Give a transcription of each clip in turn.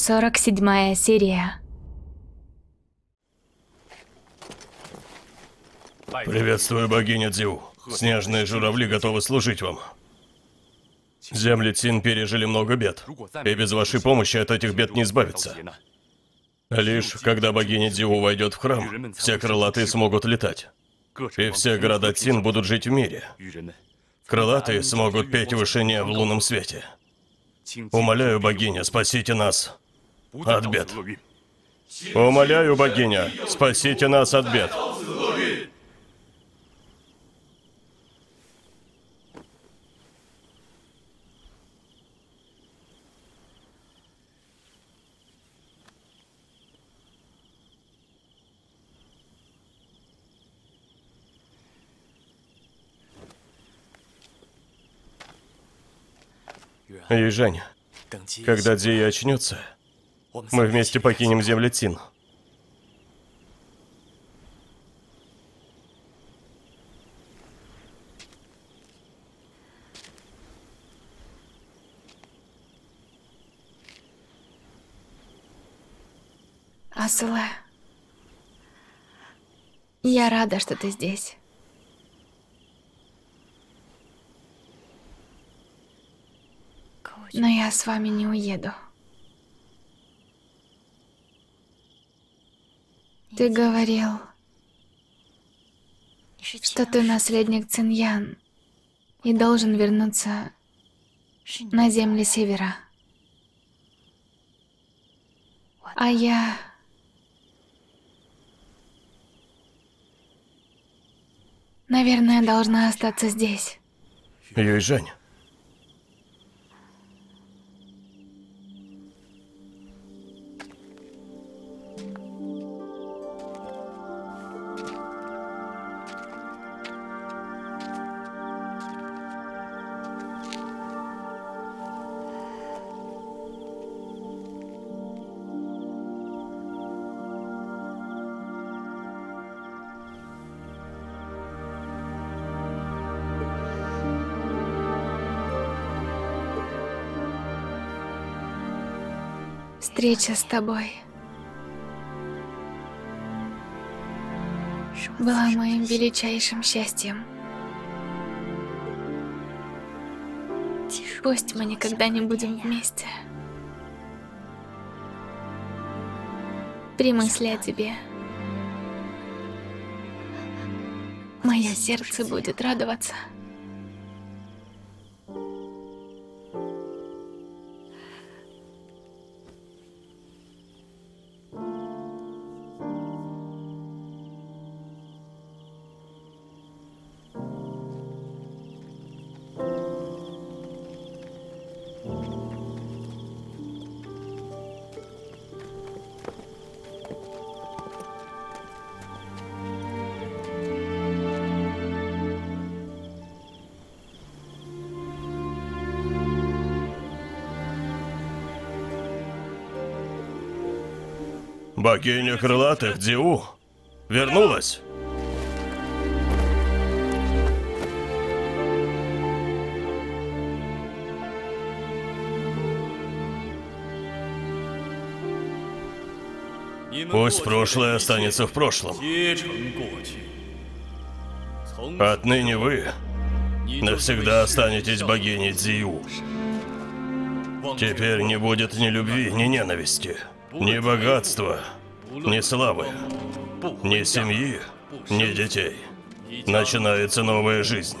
47-я серия. Приветствую, богиня Дзю. Снежные журавли готовы служить вам. Земли Цин пережили много бед, и без вашей помощи от этих бед не избавиться. Лишь когда богиня Дзю войдет в храм, все крылатые смогут летать. И все города Цин будут жить в мире. Крылатые смогут петь вышине в лунном свете. Умоляю, богиня, спасите нас от бед. Умоляю, богиня, спасите нас от бед. Юйжань, когда Дзия очнется, мы вместе покинем земли Цин. Асула, я рада, что ты здесь. Но я с вами не уеду. Ты говорил, что ты наследник Циньян и должен вернуться на земли Севера. А я... наверное, должна остаться здесь. Юйжань. Встреча с тобой была моим величайшим счастьем. Пусть мы никогда не будем вместе. При мысли о тебе мое сердце будет радоваться. Богиня крылатых Дзю вернулась. Пусть прошлое останется в прошлом. Отныне вы навсегда останетесь богиней Дзю. Теперь не будет ни любви, ни ненависти, ни богатства, ни славы, ни семьи, ни детей. Начинается новая жизнь.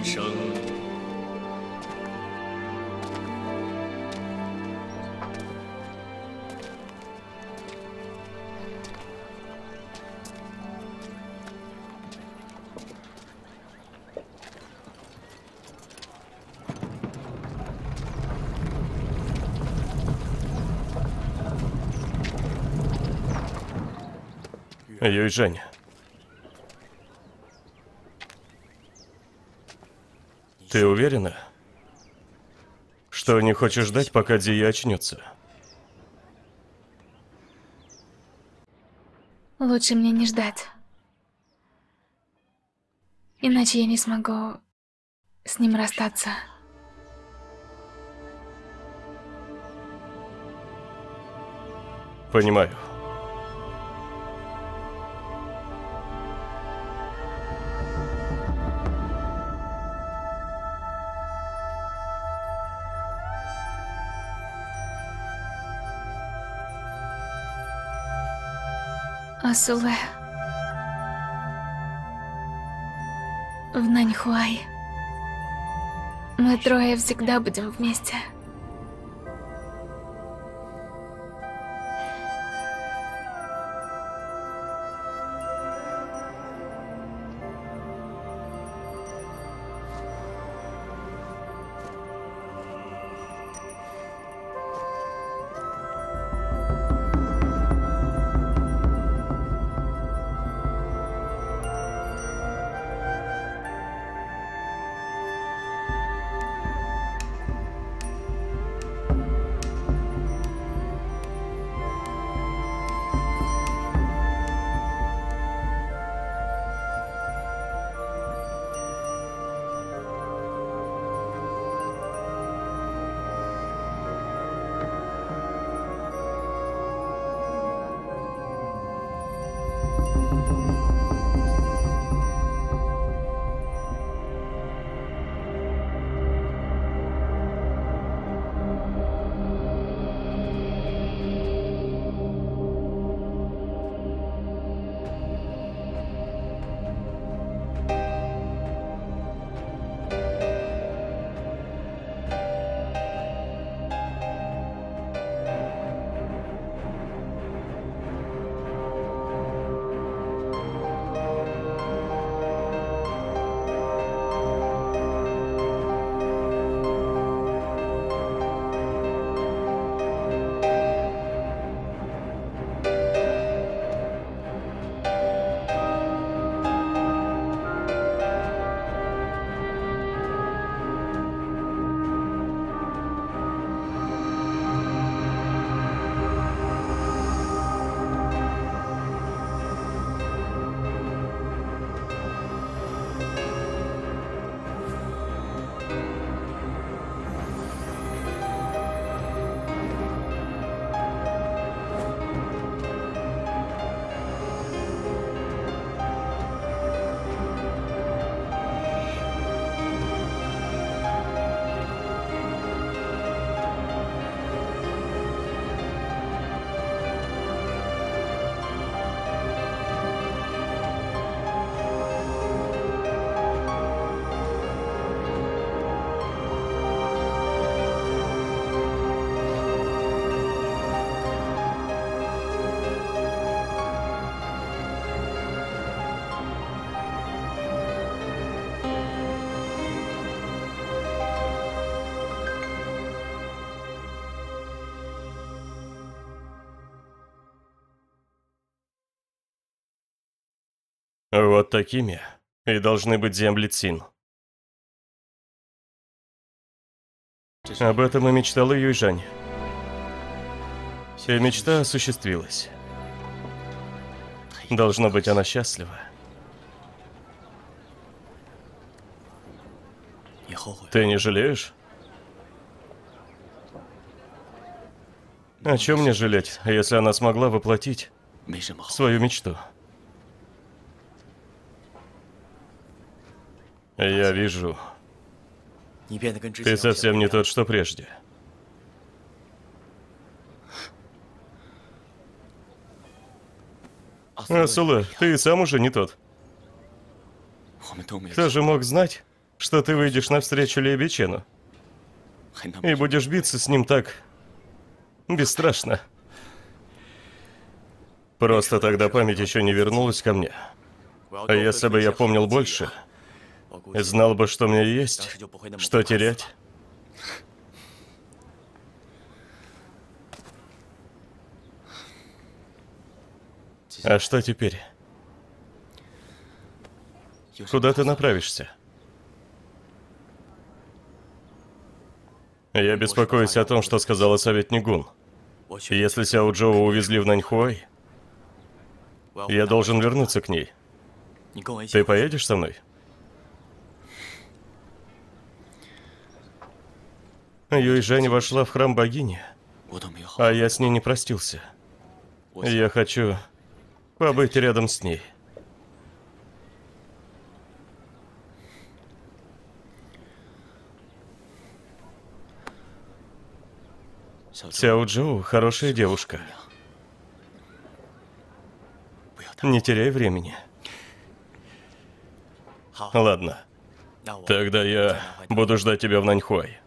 Юйжань, ты уверена, что не хочешь ждать, пока Дзия очнется? Лучше мне не ждать. Иначе я не смогу с ним расстаться. Понимаю. Асуле. В Наньхуай. Мы трое всегда будем вместе. Вот такими и должны быть земли Цин. Об этом и мечтала Юйжань. И мечта осуществилась. Должно быть, она счастлива. Ты не жалеешь? О чем мне жалеть, если она смогла воплотить свою мечту? Я вижу. Ты совсем не тот, что прежде. Асула, ты и сам уже не тот. Кто же мог знать, что ты выйдешь навстречу Ле Бичену и будешь биться с ним так бесстрашно? Просто тогда память еще не вернулась ко мне. А если бы я помнил больше, знал бы, что мне есть, что терять. А что теперь? Куда ты направишься? Я беспокоюсь о том, что сказала советник Гун. Если Сяо Джоу увезли в Наньхуай, я должен вернуться к ней. Ты поедешь со мной? Юйжань вошла в храм богини, а я с ней не простился. Я хочу побыть рядом с ней. Сяо Джоу хорошая девушка. Не теряй времени. Ладно. Тогда я буду ждать тебя в Наньхуай.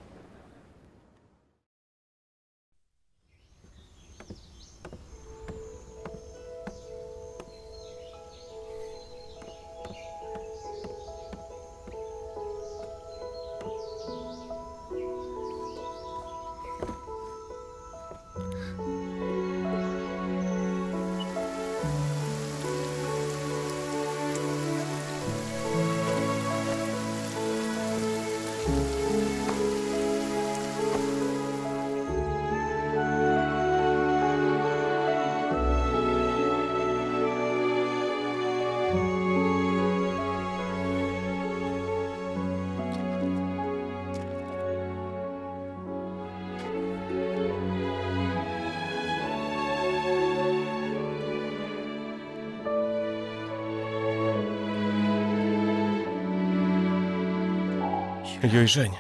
Юйжань.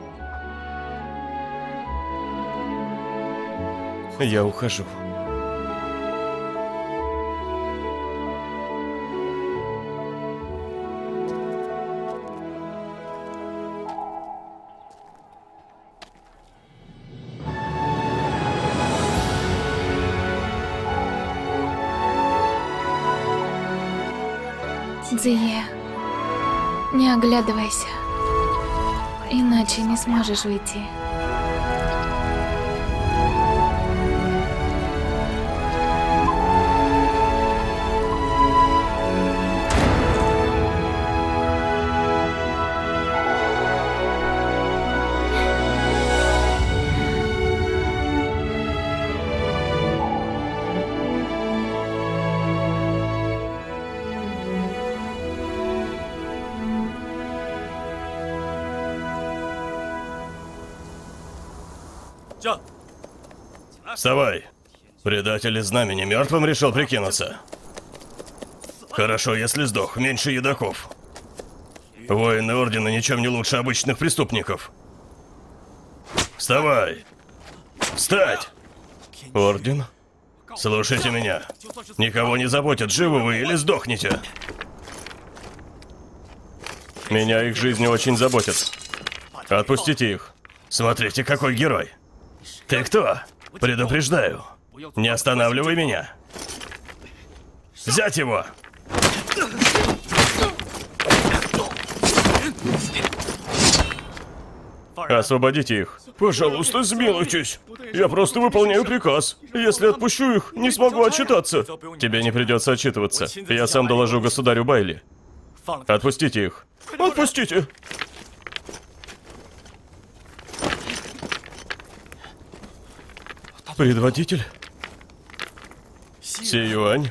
Я ухожу. Цзие, не оглядывайся. Иначе не сможешь уйти. Вставай! Предатель из знамени мертвым решил прикинуться. Хорошо, если сдох, меньше едоков. Воины Ордена ничем не лучше обычных преступников. Вставай! Встать! Орден? Слушайте меня. Никого не заботит, живы вы или сдохнете. Меня их жизни очень заботит. Отпустите их. Смотрите, какой герой. Ты кто? Предупреждаю. Не останавливай меня. Взять его! Освободите их. Пожалуйста, смилуйтесь. Я просто выполняю приказ. Если отпущу их, не смогу отчитаться. Тебе не придется отчитываться. Я сам доложу государю Байли. Отпустите их. Отпустите! Предводитель? Си Юань?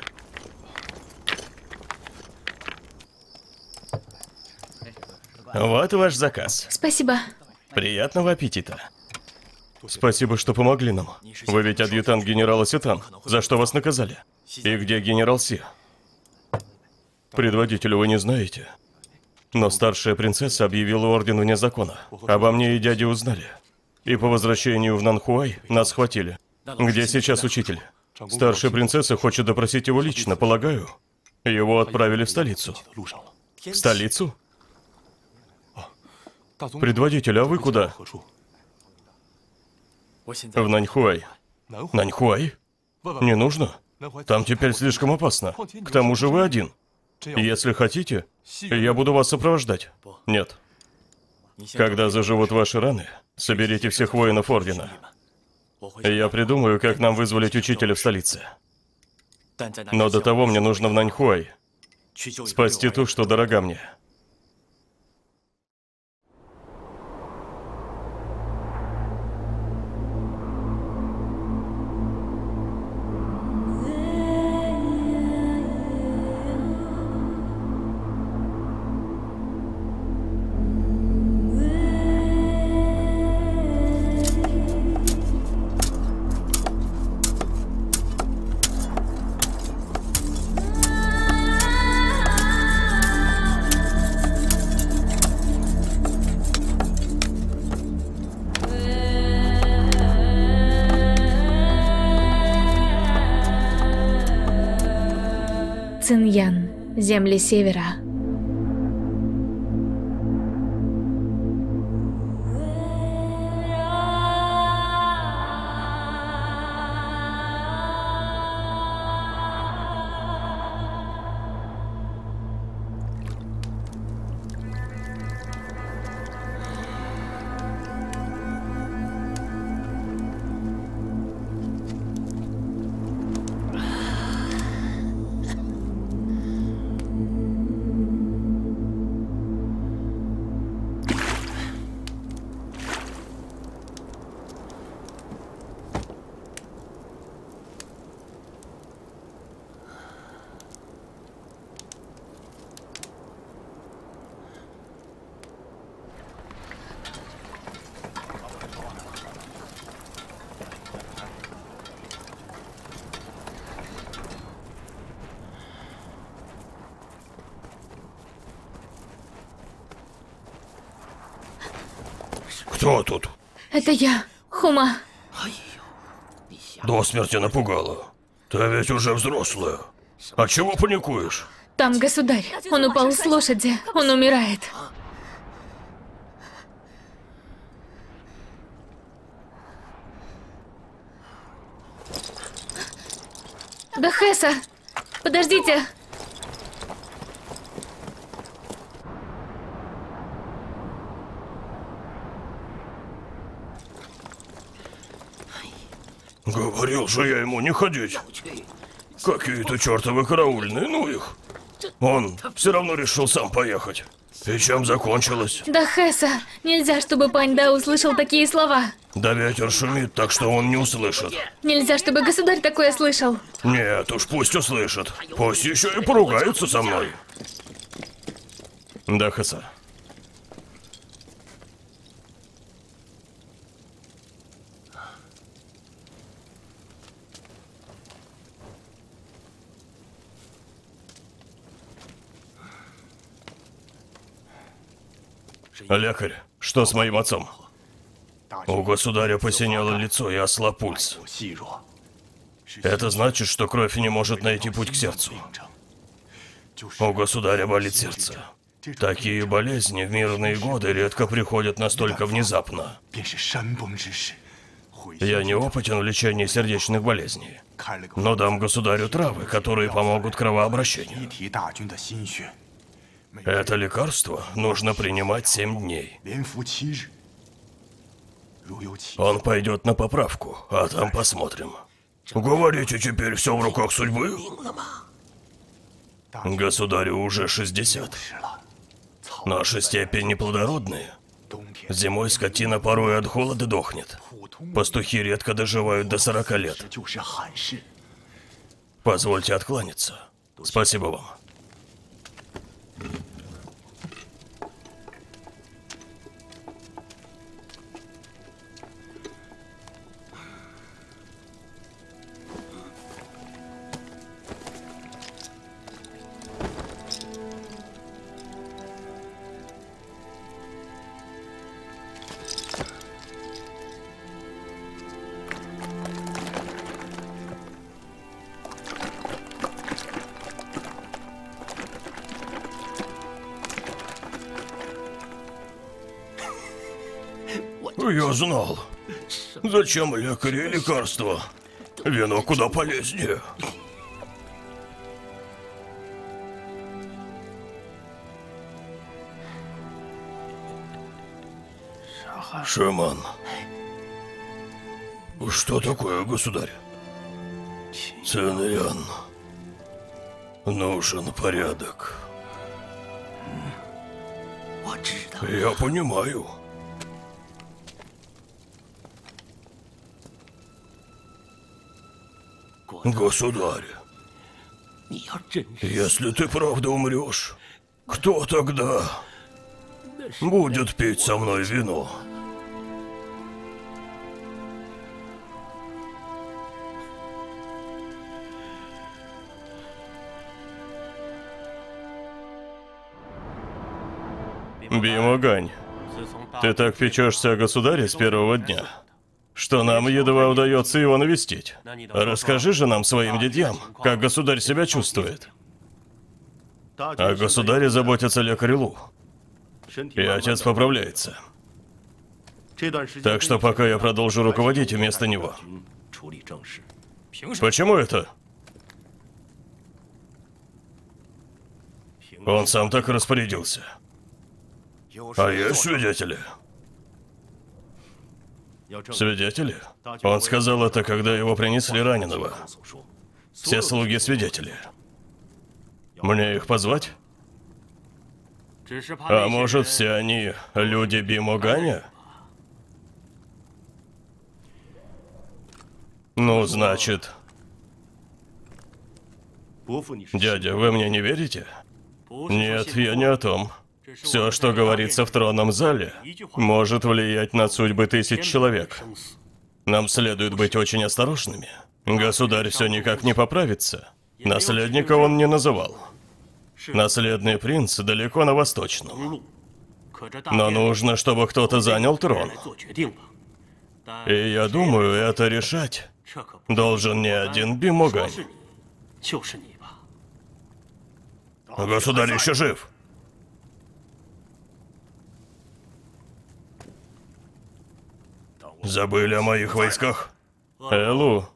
Вот ваш заказ. Спасибо. Приятного аппетита. Спасибо, что помогли нам. Вы ведь адъютант генерала Ситан. За что вас наказали? И где генерал Си? Предводителя вы не знаете. Но старшая принцесса объявила орден вне закона. Обо мне и дяде узнали. И по возвращению в Нанхуай нас схватили. Где сейчас учитель? Старшая принцесса хочет допросить его лично, полагаю. Его отправили в столицу. В столицу? Предводитель, а вы куда? В Наньхуай. Наньхуай? Не нужно. Там теперь слишком опасно. К тому же вы один. Если хотите, я буду вас сопровождать. Нет. Когда заживут ваши раны, соберите всех воинов Ордена. Я придумаю, как нам вызволить учителя в столице. Но до того мне нужно в Наньхуай спасти ту, что дорога мне. Циньян, земли севера. Кто тут? Это я, Хума. До смерти напугала. Ты ведь уже взрослая. А чего паникуешь? Там государь. Он упал с лошади. Он умирает. Дахеса! Подождите! Говорил же я ему не ходить. Какие-то чертовы караульные, ну их. Он все равно решил сам поехать. И чем закончилось? Дахеса! Нельзя, чтобы пань Да услышал такие слова. Да ветер шумит, так что он не услышит. Нельзя, чтобы государь такое слышал. Нет уж, пусть услышит. Пусть еще и поругаются со мной. Дахеса. Лекарь, что с моим отцом? У государя посинело лицо и ослаб пульс. Это значит, что кровь не может найти путь к сердцу. У государя болит сердце. Такие болезни в мирные годы редко приходят настолько внезапно. Я не опытен в лечении сердечных болезней, но дам государю травы, которые помогут кровообращению. Это лекарство нужно принимать 7 дней. Он пойдет на поправку, а там посмотрим. Говорите, теперь все в руках судьбы? Государю уже 60. Наши степи неплодородные. Зимой скотина порой от холода дохнет. Пастухи редко доживают до 40 лет. Позвольте откланяться. Спасибо вам. Я знал. Зачем лекари и лекарства? Вино куда полезнее. Шаман. Что такое, государь? Циньян. Нужен порядок. Я понимаю. Государь, если ты правда умрешь, кто тогда будет пить со мной вино? Бимогань, ты так печешься о государе с первого дня, что нам едва удается его навестить. Расскажи же нам, своим дядьям, как государь себя чувствует. О государе заботится лекарь Лу. И отец поправляется. Так что пока я продолжу руководить вместо него. Почему это? Он сам так распорядился. А есть свидетели? Свидетели? Он сказал это, когда его принесли раненого. Все слуги свидетели. Мне их позвать? А может, все они люди Бимоганя? Ну, значит... Дядя, вы мне не верите? Нет, я не о том. Все, что говорится в тронном зале, может влиять на судьбы тысяч человек. Нам следует быть очень осторожными. Государь все никак не поправится. Наследника он не называл. Наследный принц далеко на восточном. Но нужно, чтобы кто-то занял трон. И я думаю, это решать должен не один Бимогань. Государь еще жив. Забыли о моих войсках? Элу,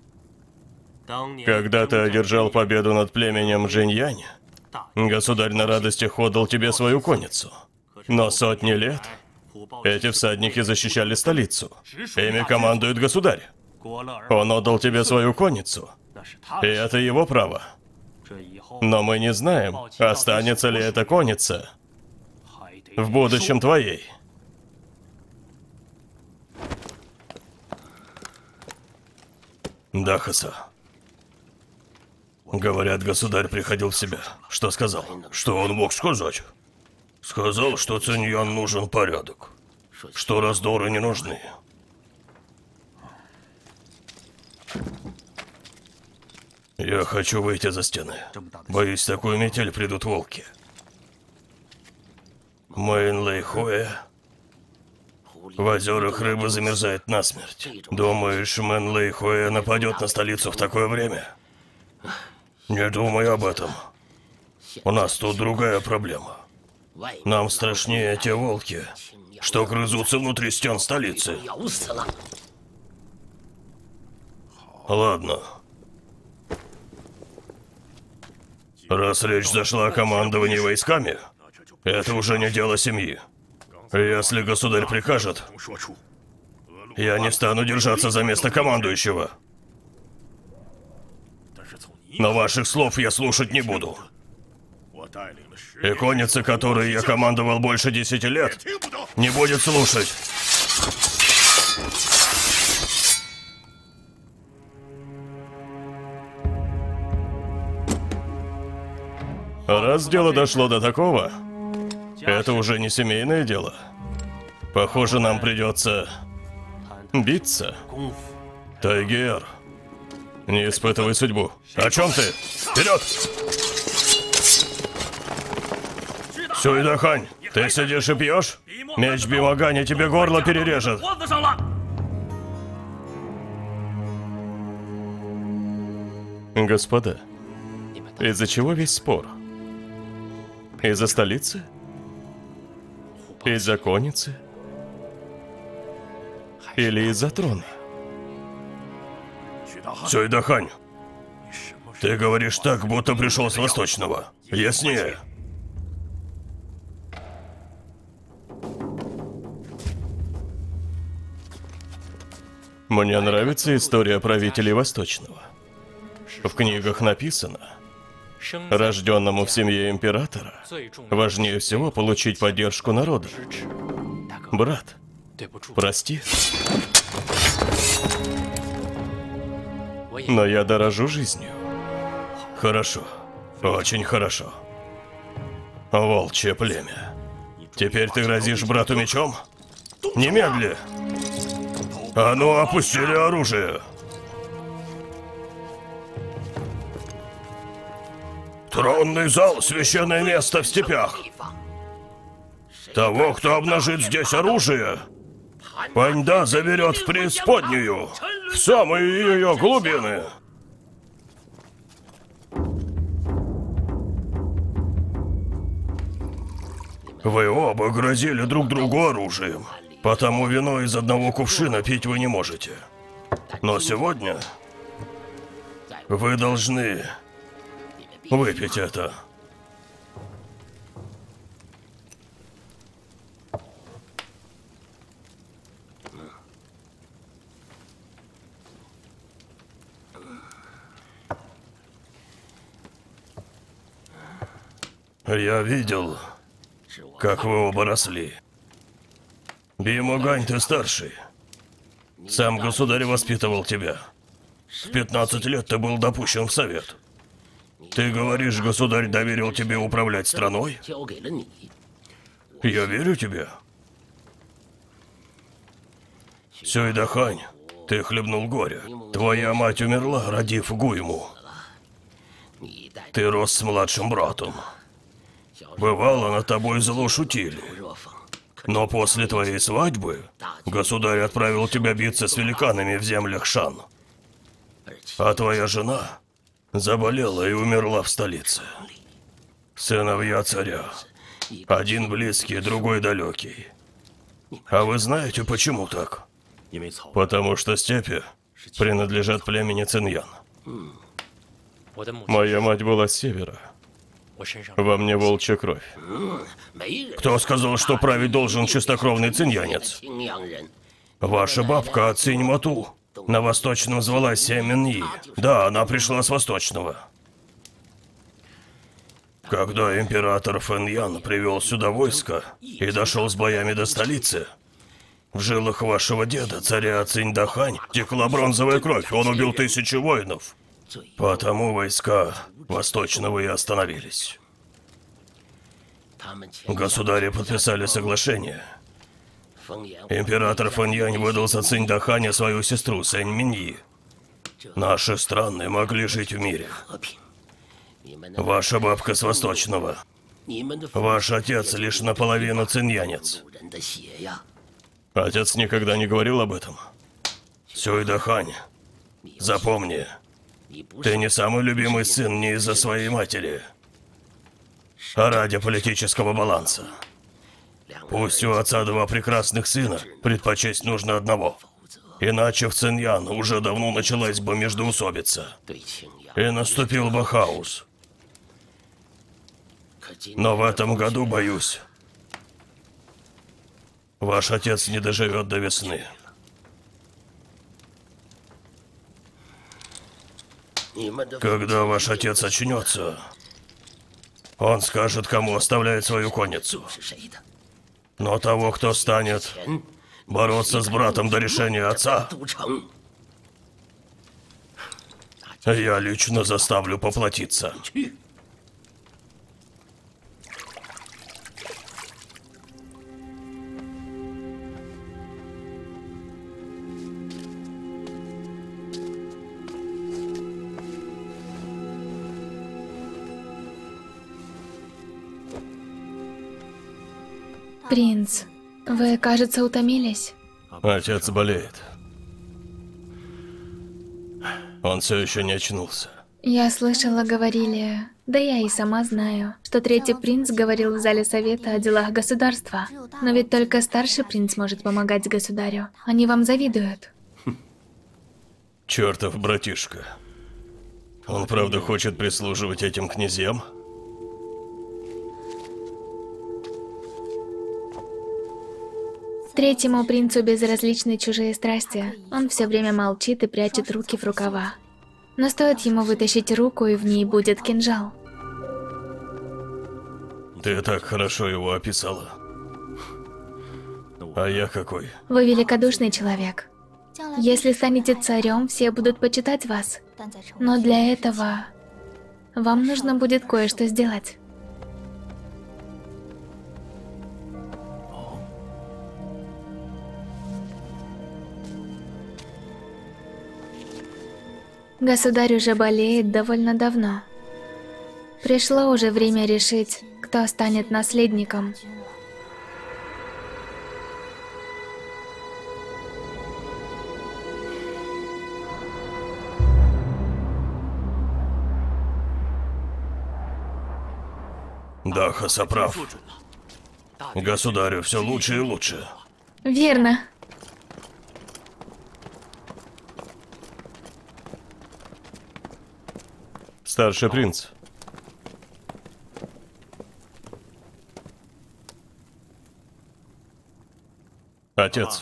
когда ты одержал победу над племенем Джиньянь, государь на радостях отдал тебе свою конницу. Но сотни лет эти всадники защищали столицу. Ими командует государь. Он отдал тебе свою конницу. И это его право. Но мы не знаем, останется ли эта конница в будущем твоей. Дахаса. Говорят, государь приходил в себя. Что сказал? Что он мог сказать? Сказал, что Циньян нужен порядок. Что раздоры не нужны. Я хочу выйти за стены. Боюсь, в такую метель придут волки. Мэйн Лэйхуэ. В озерах рыба замерзает насмерть. Думаешь, Мэн Лэйхуэ нападет на столицу в такое время? Не думай об этом. У нас тут другая проблема. Нам страшнее те волки, что грызутся внутри стен столицы. Ладно. Раз речь зашла о командовании войсками, это уже не дело семьи. Если государь прикажет, я не стану держаться за место командующего. Но ваших слов я слушать не буду. И конница, которой я командовал больше 10 лет, не будет слушать. Раз дело дошло до такого, это уже не семейное дело. Похоже, нам придется биться. Тайгер, не испытывай судьбу. О чем ты? Вперед! Сюйдахань, ты сидишь и пьешь? Меч Бимоганя тебе горло перережет. Господа, из-за чего весь спор? Из-за столицы? Из-за конницы? Или из-за трона? Сюйдахань, ты говоришь так, будто пришел с Восточного. Яснее. Мне нравится история правителей Восточного. В книгах написано: рожденному в семье императора важнее всего получить поддержку народа. Брат, прости. Но я дорожу жизнью. Хорошо, очень хорошо. Волчье племя. Теперь ты грозишь брату мечом? Немедли! А ну, опустили оружие! Тронный зал — священное место в степях. Того, кто обнажит здесь оружие, Паньда заберет в преисподнюю, в самые ее глубины. Вы оба грозили друг другу оружием, потому вино из одного кувшина пить вы не можете. Но сегодня вы должны выпить это. Я видел, как вы оба росли. Бимогань, ты старший. Сам государь воспитывал тебя. В 15 лет ты был допущен в совет. Ты говоришь, государь доверил тебе управлять страной? Я верю тебе. Сюйдахань, ты хлебнул горе. Твоя мать умерла, родив Гуйму. Ты рос с младшим братом. Бывало, над тобой зло шутили. Но после твоей свадьбы государь отправил тебя биться с великанами в землях Шан. А твоя жена заболела и умерла в столице. Сыновья царя. Один близкий, другой далекий. А вы знаете, почему так? Потому что степи принадлежат племени Циньян. Моя мать была с севера. Во мне волчья кровь. Кто сказал, что править должен чистокровный циньянец? Ваша бабка Цинь-Мату на восточном звалась Семен-Yi. Да, она пришла с восточного. Когда император Фэн-Ян привел сюда войско и дошел с боями до столицы, в жилах вашего деда, царя Цинь-Дахань, текла бронзовая кровь. Он убил 1000 воинов. Потому войска восточного и остановились. Государи подписали соглашение. Император Фэн-Янь выдал за Цинь-Даханя свою сестру Сэнь-Миньи. Наши страны могли жить в мире. Ваша бабка с восточного. Ваш отец лишь наполовину циньянец. Отец никогда не говорил об этом. Сюйдахань, запомни. Ты не самый любимый сын не из-за своей матери, а ради политического баланса. Пусть у отца 2 прекрасных сына, предпочесть нужно одного. Иначе в Циньян уже давно началась бы междоусобица. И наступил бы хаос. Но в этом году, боюсь, ваш отец не доживет до весны. Когда ваш отец очнется, он скажет, кому оставляет свою конницу. Но того, кто станет бороться с братом до решения отца, я лично заставлю поплатиться. Принц, вы, кажется, утомились. Отец болеет. Он все еще не очнулся. Я слышала, говорили, да я и сама знаю, что 3-й принц говорил в зале совета о делах государства. Но ведь только старший принц может помогать государю. Они вам завидуют. Чертов братишка. Он правда хочет прислуживать этим князьям? Третьему принцу безразличны чужие страсти. Он все время молчит и прячет руки в рукава. Но стоит ему вытащить руку, и в ней будет кинжал. Ты так хорошо его описала. А я какой? Вы великодушный человек. Если станете царем, все будут почитать вас. Но для этого вам нужно будет кое-что сделать. Государь уже болеет довольно давно. Пришло уже время решить, кто станет наследником. Да, Хасаправ. Государю все лучше и лучше. Верно. Старший принц. Отец.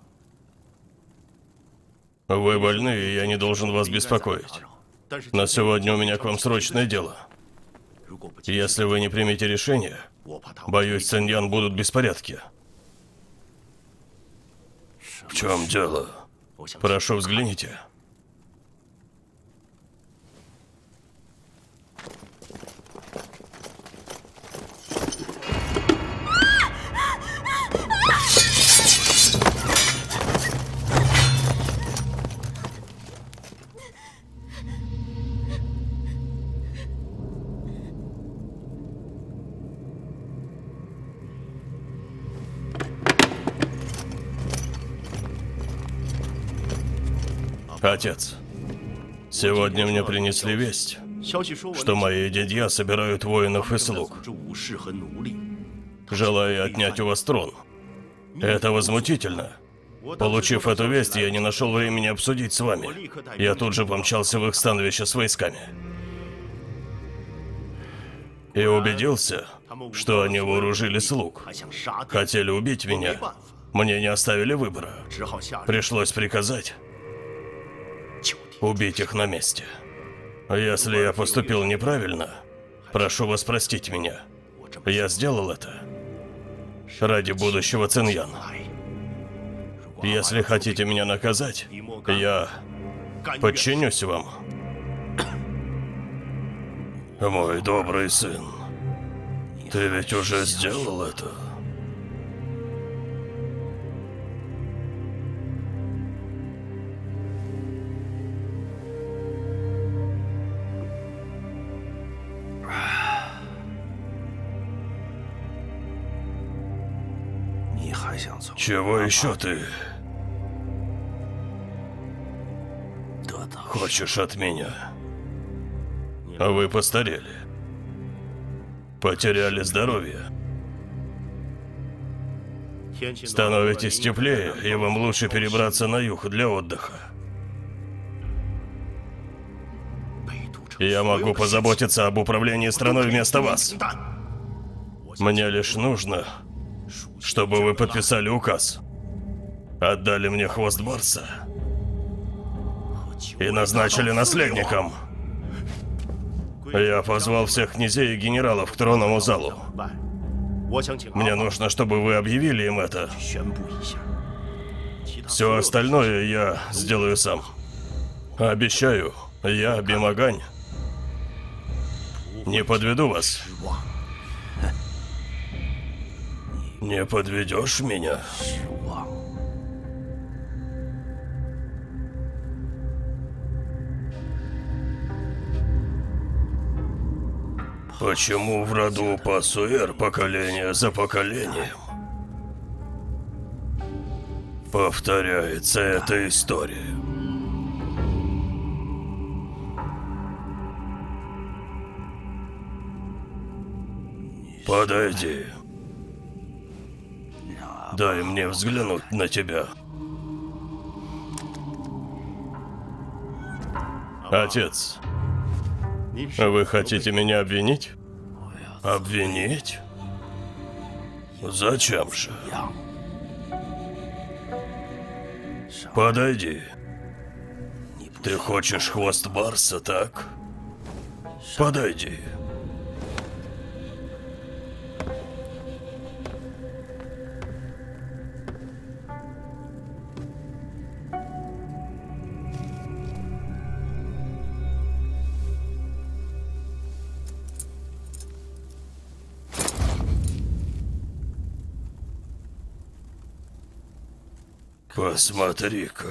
Вы больны, и я не должен вас беспокоить. Но сегодня у меня к вам срочное дело. Если вы не примете решение, боюсь, Циньян будут беспорядки. В чем дело? Прошу, взгляните. Отец, сегодня мне принесли весть, что мои дядья собирают воинов и слуг, желая отнять у вас трон. Это возмутительно. Получив эту весть, я не нашел времени обсудить с вами. Я тут же помчался в их становище с войсками. И убедился, что они вооружили слуг. Хотели убить меня. Мне не оставили выбора. Пришлось приказать убить их на месте. Если я поступил неправильно, прошу вас простить меня. Я сделал это ради будущего Циньяна. Если хотите меня наказать, я подчинюсь вам. Мой добрый сын, ты ведь уже сделал это. Чего еще ты хочешь от меня? Вы постарели. Потеряли здоровье. Становитесь теплее, и вам лучше перебраться на юг для отдыха. Я могу позаботиться об управлении страной вместо вас. Мне лишь нужно, чтобы вы подписали указ, отдали мне хвост барса и назначили наследником. Я позвал всех князей и генералов к тронному залу. Мне нужно, чтобы вы объявили им это. Все остальное я сделаю сам. Обещаю, я, Бимагань, не подведу вас. Не подведешь меня? Почему в роду Пасуэр поколение за поколением повторяется эта история? Подойди. Дай мне взглянуть на тебя. Отец, вы хотите меня обвинить? Обвинить? Зачем же? Подойди. Ты хочешь хвост барса, так? Подойди. Посмотри-ка.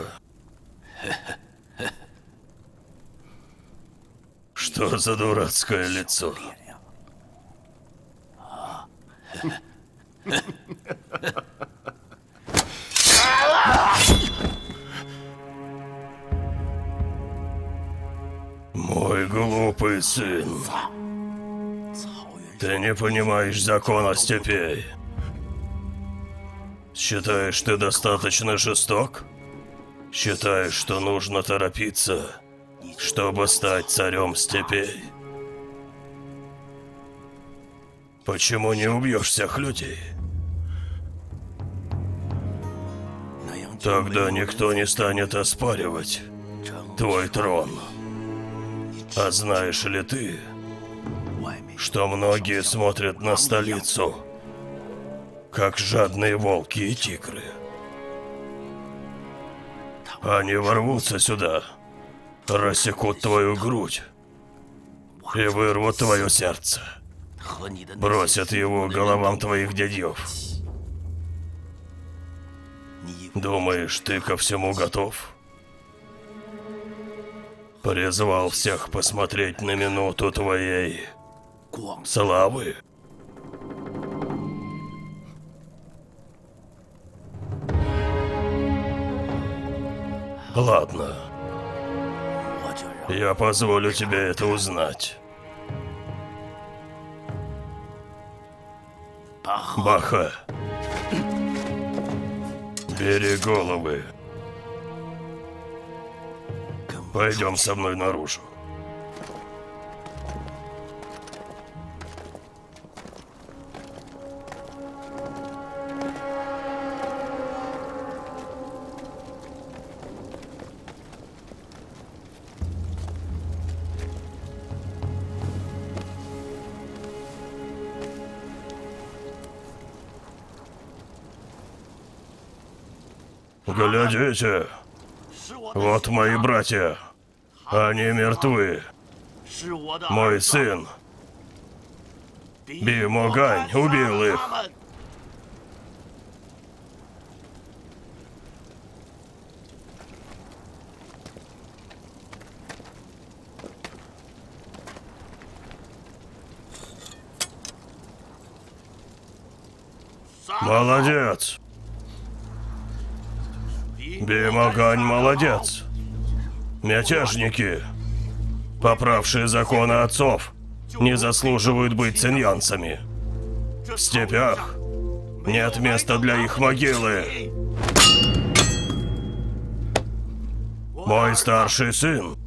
Что за дурацкое лицо? Мой глупый сын. Ты не понимаешь закона степей. Считаешь, ты достаточно жесток? Считаешь, что нужно торопиться, чтобы стать царем степей? Почему не убьешь всех людей? Тогда никто не станет оспаривать твой трон. А знаешь ли ты, что многие смотрят на столицу, как жадные волки и тигры? Они ворвутся сюда, рассекут твою грудь и вырвут твое сердце. Бросят его головам твоих дядьев. Думаешь, ты ко всему готов? Призвал всех посмотреть на минуту твоей славы? Ладно. Я позволю тебе это узнать. Баха. Бери головы. Пойдем со мной наружу. Глядите, вот мои братья, они мертвы. Мой сын, Бимогань, убил их. Молодец. Бимогань молодец. Мятежники, поправшие законы отцов, не заслуживают быть циньянцами. В степях нет места для их могилы. Мой старший сын,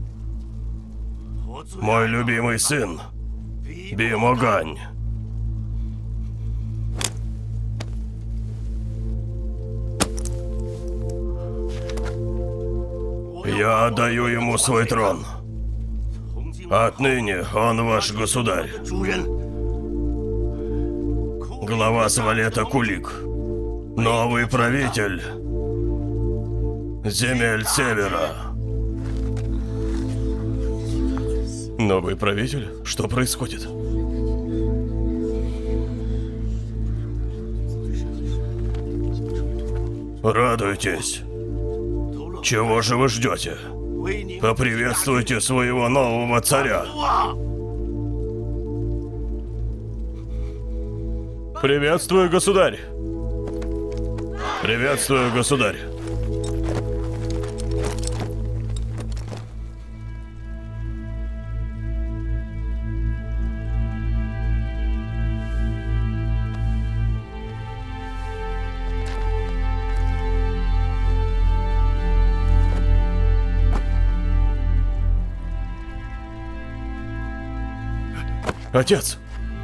мой любимый сын, Бимогань. Я отдаю ему свой трон. Отныне он ваш государь. Глава Свалета Кулик. Новый правитель земель Севера. Новый правитель? Что происходит? Радуйтесь. Чего же вы ждете? Поприветствуйте своего нового царя. Приветствую, государь. Приветствую, государь. Отец!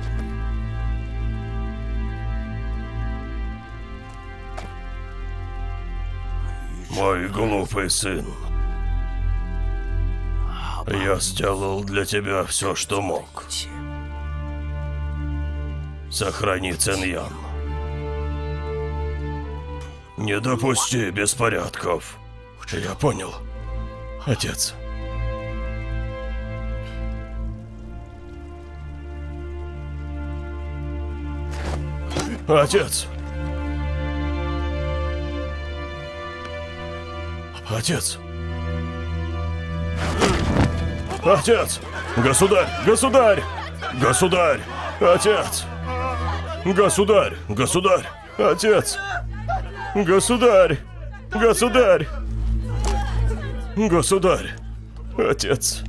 Мой глупый сын. Я сделал для тебя все, что мог. Сохрани Циньян. Не допусти беспорядков. Я понял, отец. Отец! Отец! Отец! Государь! Государь! Государь! Отец! Государь! Государь! Отец! Государь! Государь! Государь! Отец!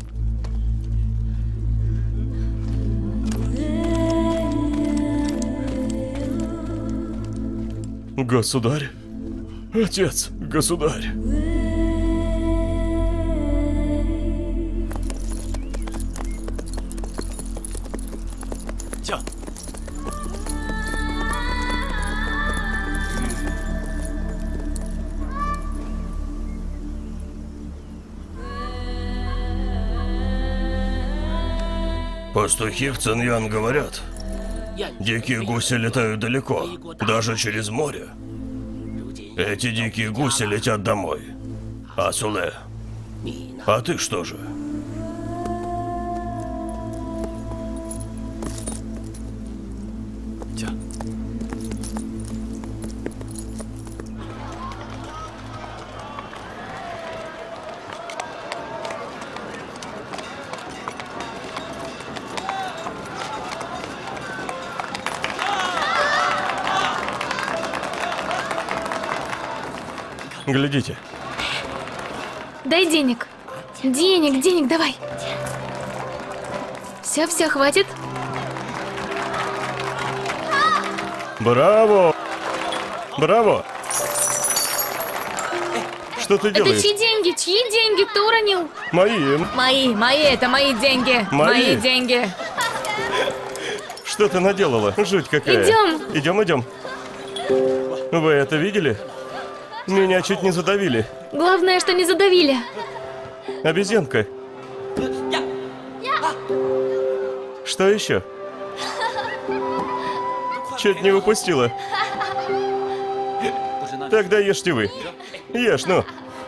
Государь? Отец, государь. Пастухи в Циньян говорят, дикие гуси летают далеко, даже через море. Эти дикие гуси летят домой. А Суле, а ты что же? Глядите. Дай денег. Денег, давай. Все, хватит. Браво! Браво! Что ты делаешь? Это чьи деньги? Чьи деньги? Кто уронил? Мои. Мои, это мои деньги. Мои деньги. Что ты наделала? Жуть какая. Идем. Вы это видели? Меня чуть не задавили. Главное, что не задавили. Обезьянка. Что еще? Чуть не упустила. Тогда ешьте вы. Ешь, ну.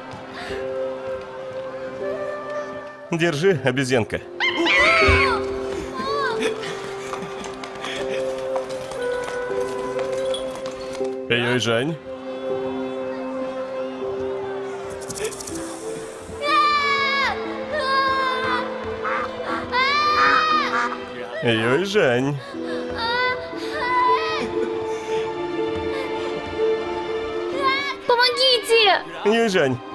Держи, обезьянка. Юйжань. Юйжань. Помогите! Юйжань.